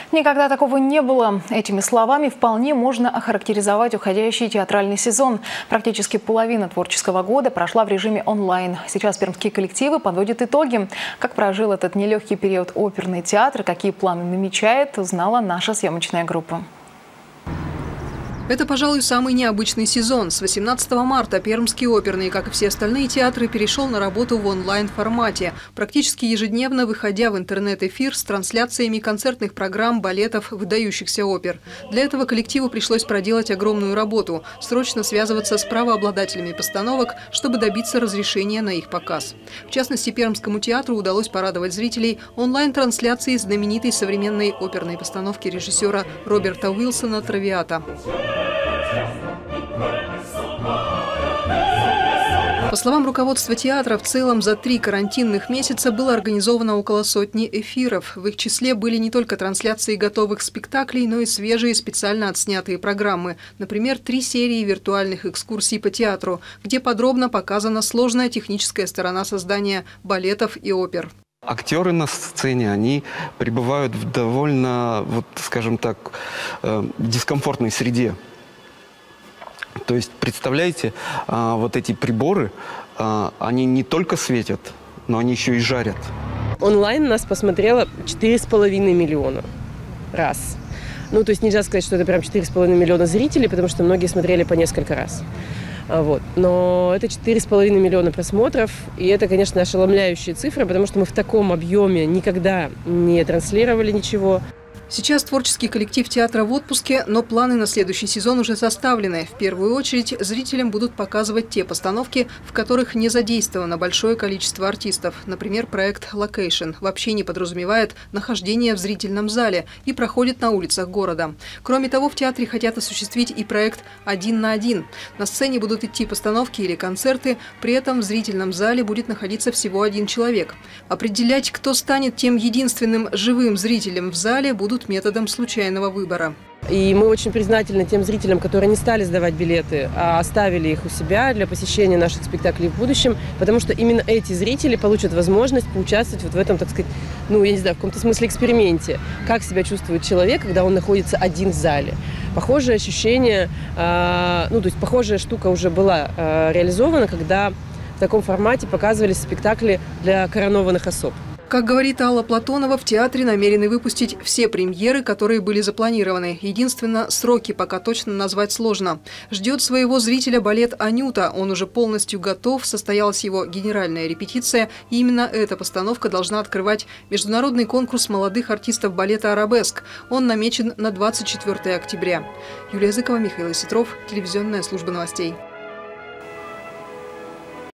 Никогда такого не было. Этими словами вполне можно охарактеризовать уходящий театральный сезон. Практически половина творческого года прошла в режиме онлайн. Сейчас пермские коллективы подводят итоги. Как прожил этот нелегкий период оперный театр, какие планы намечает, узнала наша съемочная группа. Это, пожалуй, самый необычный сезон. С 18 марта Пермский оперный, как и все остальные театры, перешел на работу в онлайн-формате, практически ежедневно выходя в интернет-эфир с трансляциями концертных программ, балетов, выдающихся опер. Для этого коллективу пришлось проделать огромную работу – срочно связываться с правообладателями постановок, чтобы добиться разрешения на их показ. В частности, Пермскому театру удалось порадовать зрителей онлайн-трансляцией знаменитой современной оперной постановки режиссера Роберта Уилсона «Травиата». По словам руководства театра, в целом за 3 карантинных месяца было организовано около сотни эфиров. В их числе были не только трансляции готовых спектаклей, но и свежие специально отснятые программы. Например, 3 серии виртуальных экскурсий по театру, где подробно показана сложная техническая сторона создания балетов и опер. Актеры на сцене, они пребывают в довольно, скажем так, дискомфортной среде. То есть, представляете, вот эти приборы, они не только светят, но они еще и жарят. Онлайн нас посмотрело 4,5 миллиона раз. Ну, то есть нельзя сказать, что это прям 4,5 миллиона зрителей, потому что многие смотрели по несколько раз. Вот. Но это 4,5 миллиона просмотров, и это, конечно, ошеломляющие цифры, потому что мы в таком объеме никогда не транслировали ничего. Сейчас творческий коллектив театра в отпуске, но планы на следующий сезон уже составлены. В первую очередь зрителям будут показывать те постановки, в которых не задействовано большое количество артистов. Например, проект «Локейшн» вообще не подразумевает нахождение в зрительном зале и проходит на улицах города. Кроме того, в театре хотят осуществить и проект «1 на 1». На сцене будут идти постановки или концерты, при этом в зрительном зале будет находиться всего 1 человек. Определять, кто станет тем единственным живым зрителем в зале, будут методом случайного выбора. И мы очень признательны тем зрителям, которые не стали сдавать билеты, а оставили их у себя для посещения наших спектаклей в будущем, потому что именно эти зрители получат возможность поучаствовать вот в этом, так сказать, ну, я не знаю, в каком-то смысле эксперименте. Как себя чувствует человек, когда он находится один в зале. Похожее ощущение, то есть похожая штука уже была реализована, когда в таком формате показывались спектакли для коронованных особ. Как говорит Алла Платонова, в театре намерены выпустить все премьеры, которые были запланированы. Единственно, сроки пока точно назвать сложно. Ждет своего зрителя балет «Анюта». Он уже полностью готов, состоялась его генеральная репетиция. И именно эта постановка должна открывать международный конкурс молодых артистов балета «Арабеск». Он намечен на 24 октября. Юлия Языкова, Михаил Осетров, телевизионная служба новостей.